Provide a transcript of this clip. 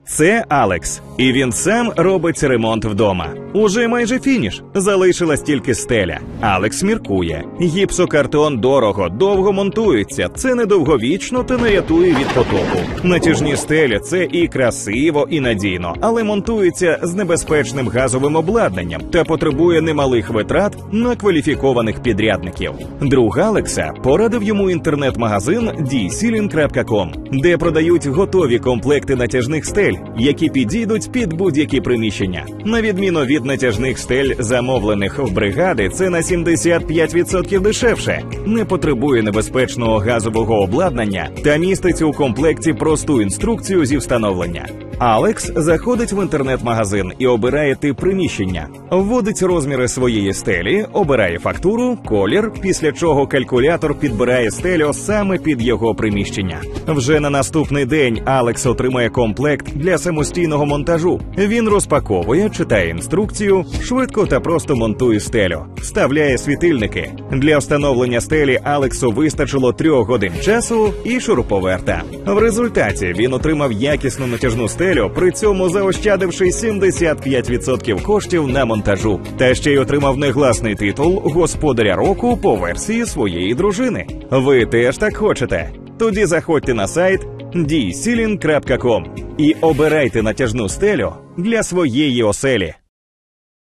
Це Алекс, і він сам робить ремонт вдома. Уже майже фініш, залишилась тільки стеля. Алекс міркує. Гіпсокартон дорого, довго монтується, це недовговічно та не рятує від потопу. Натяжні стелі – це і красиво, і надійно, але монтується з небезпечним газовим обладнанням та потребує немалих витрат на кваліфікованих підрядників. Друг Алекса порадив йому інтернет-магазин dceiling.com, де продають готові комплекти натяжних стель, які підійдуть під будь-які приміщення. На відміну від натяжних стель, замовлених в бригади, це на 75% дешевше, не потребує небезпечного газового обладнання та містить у комплекті просту інструкцію зі встановлення. Алекс заходить в інтернет-магазин і обирає тип приміщення, вводить розміри своєї стелі, обирає фактуру, колір, після чого калькулятор підбирає стелю саме під його приміщення. Вже на наступний день Алекс отримає комплект для самостійного монтажу. Він розпаковує, читає інструкцію, швидко та просто монтує стелю, вставляє світильники. Для встановлення стелі Алексу вистачило 3 годин часу і шуруповерта. В результаті він отримав якісну натяжну стелю, при цьому заощадивши 75% коштів на монтажу. Та ще й отримав негласний титул господаря року по версії своєї дружини. Ви теж так хочете? Тоді заходьте на сайт dceiling.com і обирайте натяжну стелю для своєї оселі.